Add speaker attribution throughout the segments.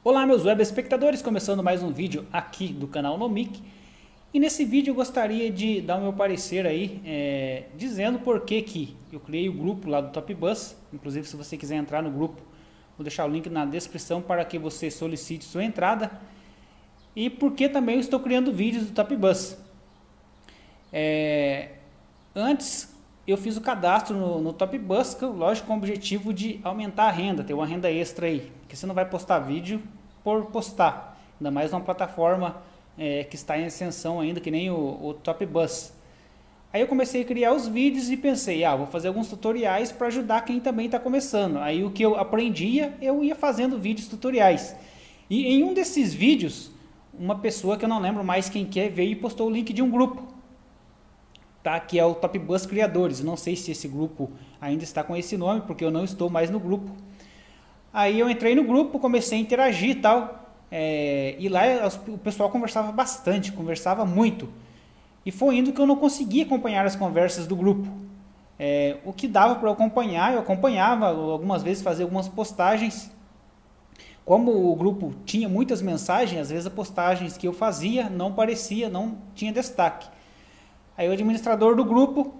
Speaker 1: Olá meus web espectadores, começando mais um vídeo aqui do canal Nomic. E nesse vídeo eu gostaria de dar o meu parecer aí, dizendo por que eu criei o grupo lá do Top Bus. Inclusive, se você quiser entrar no grupo, vou deixar o link na descrição para que você solicite sua entrada. E por que também eu estou criando vídeos do Top Bus. Antes eu fiz o cadastro no Top Bus, lógico, com o objetivo de aumentar a renda, ter uma renda extra aí. Porque você não vai postar vídeo por postar, ainda mais numa plataforma que está em ascensão ainda, que nem o Top Bus. Aí eu comecei a criar os vídeos e pensei, vou fazer alguns tutoriais para ajudar quem também está começando. Aí o que eu aprendia, eu ia fazendo vídeos tutoriais. E em um desses vídeos, uma pessoa que eu não lembro mais quem que é, veio e postou o link de um grupo. Tá, que é o Top Bus Criadores. Não sei se esse grupo ainda está com esse nome, porque eu não estou mais no grupo. Aí eu entrei no grupo, comecei a interagir e tal, e lá o pessoal conversava bastante, conversava muito. E foi indo que eu não conseguia acompanhar as conversas do grupo. O que dava para eu acompanhar, eu acompanhava, algumas vezes fazia algumas postagens. Como o grupo tinha muitas mensagens, às vezes as postagens que eu fazia não aparecia, não tinha destaque. Aí o administrador do grupo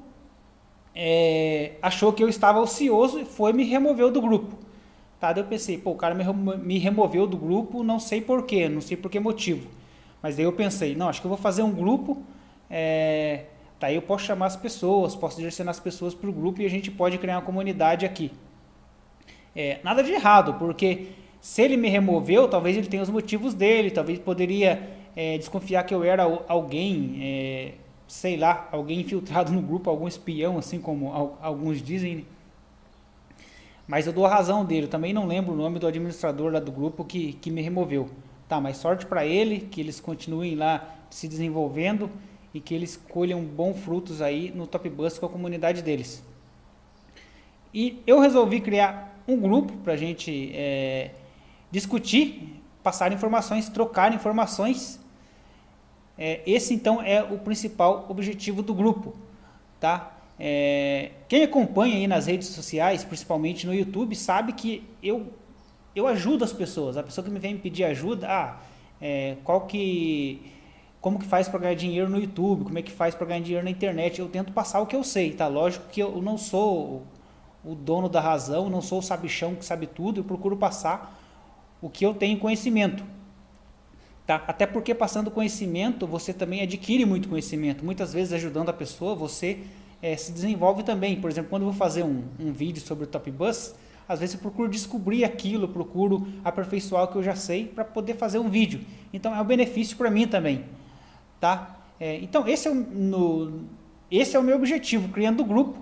Speaker 1: achou que eu estava ocioso e foi me removeu do grupo. Tá, daí eu pensei, o cara me removeu do grupo, não sei porquê, não sei por que motivo. Mas daí eu pensei, não, acho que eu vou fazer um grupo, daí eu posso chamar as pessoas, posso direcionar as pessoas para o grupo e a gente pode criar uma comunidade aqui. Nada de errado, porque se ele me removeu, talvez ele tenha os motivos dele, talvez poderia desconfiar que eu era alguém... sei lá, alguém infiltrado no grupo, algum espião, assim como alguns dizem, né? Mas eu dou a razão dele, eu também não lembro o nome do administrador lá do grupo que me removeu. Tá, mas sorte para ele, que eles continuem lá se desenvolvendo e que eles colham bons frutos aí no Top Bus com a comunidade deles. E eu resolvi criar um grupo para a gente discutir, passar informações, trocar informações. Esse então é o principal objetivo do grupo, tá? Quem acompanha aí nas redes sociais, principalmente no YouTube, sabe que eu ajudo as pessoas. A pessoa que me vem me pedir ajuda, como que faz para ganhar dinheiro no YouTube, como é que faz para ganhar dinheiro na internet, eu tento passar o que eu sei, tá? Lógico que eu não sou o dono da razão, não sou o sabichão que sabe tudo, eu procuro passar o que eu tenho conhecimento. Tá? Até porque passando conhecimento, você também adquire muito conhecimento. Muitas vezes ajudando a pessoa, você se desenvolve também. Por exemplo, quando eu vou fazer um vídeo sobre o Top Bus, às vezes eu procuro descobrir aquilo, procuro aperfeiçoar o que eu já sei para poder fazer um vídeo. Então é um benefício para mim também. Tá? Então esse é o meu objetivo, criando o grupo.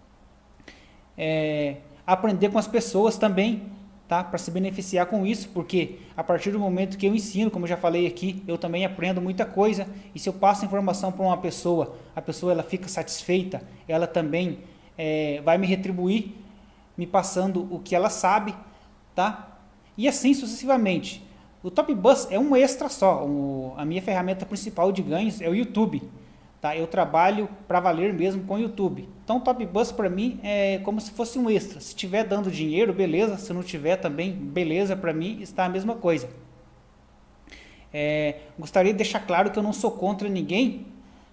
Speaker 1: Aprender com as pessoas também. Tá? Para se beneficiar com isso, porque a partir do momento que eu ensino, como eu já falei aqui, eu também aprendo muita coisa, e se eu passo informação para uma pessoa, a pessoa ela fica satisfeita, ela também vai me retribuir, me passando o que ela sabe, tá? E assim sucessivamente. O Top Bus é um extra só, a minha ferramenta principal de ganhos é o YouTube. Tá? Eu trabalho para valer mesmo com o YouTube. Então o Top Bus para mim é como se fosse um extra. Se estiver dando dinheiro, beleza. Se não tiver também, beleza. Para mim está a mesma coisa. Gostaria de deixar claro que eu não sou contra ninguém.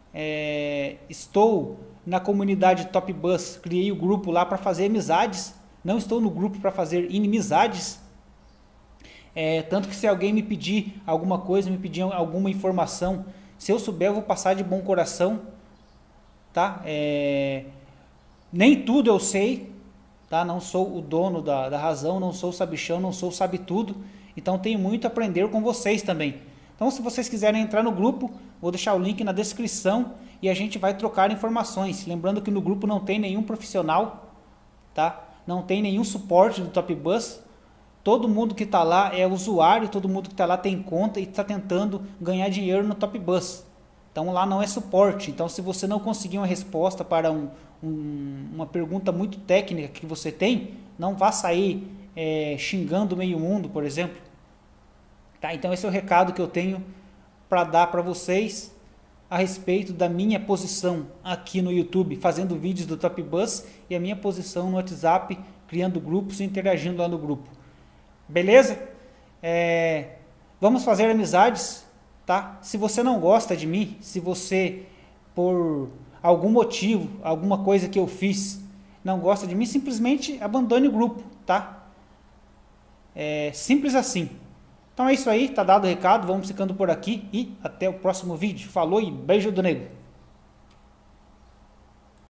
Speaker 1: Estou na comunidade Top Bus. Criei o grupo lá para fazer amizades. Não estou no grupo para fazer inimizades. Tanto que se alguém me pedir alguma coisa, me pedir alguma informação, se eu souber, eu vou passar de bom coração, tá? Nem tudo eu sei, tá? Não sou o dono da razão, não sou o sabichão, não sou o sabe-tudo. Então, tenho muito a aprender com vocês também. Então, se vocês quiserem entrar no grupo, vou deixar o link na descrição e a gente vai trocar informações. Lembrando que no grupo não tem nenhum profissional, tá? Não tem nenhum suporte do Top Bus. Todo mundo que está lá é usuário, todo mundo que está lá tem conta e está tentando ganhar dinheiro no Top Bus. Então lá não é suporte. Então se você não conseguir uma resposta para uma pergunta muito técnica que você tem, não vá sair xingando meio mundo, por exemplo. Tá? Então esse é o recado que eu tenho para dar para vocês a respeito da minha posição aqui no YouTube, fazendo vídeos do Top Bus, e a minha posição no WhatsApp, criando grupos e interagindo lá no grupo. Beleza? Vamos fazer amizades, tá? Se você não gosta de mim, se você, por algum motivo, alguma coisa que eu fiz, não gosta de mim, simplesmente abandone o grupo, tá? Simples assim. Então é isso aí, tá dado o recado, vamos ficando por aqui e até o próximo vídeo. Falou e beijo do nego!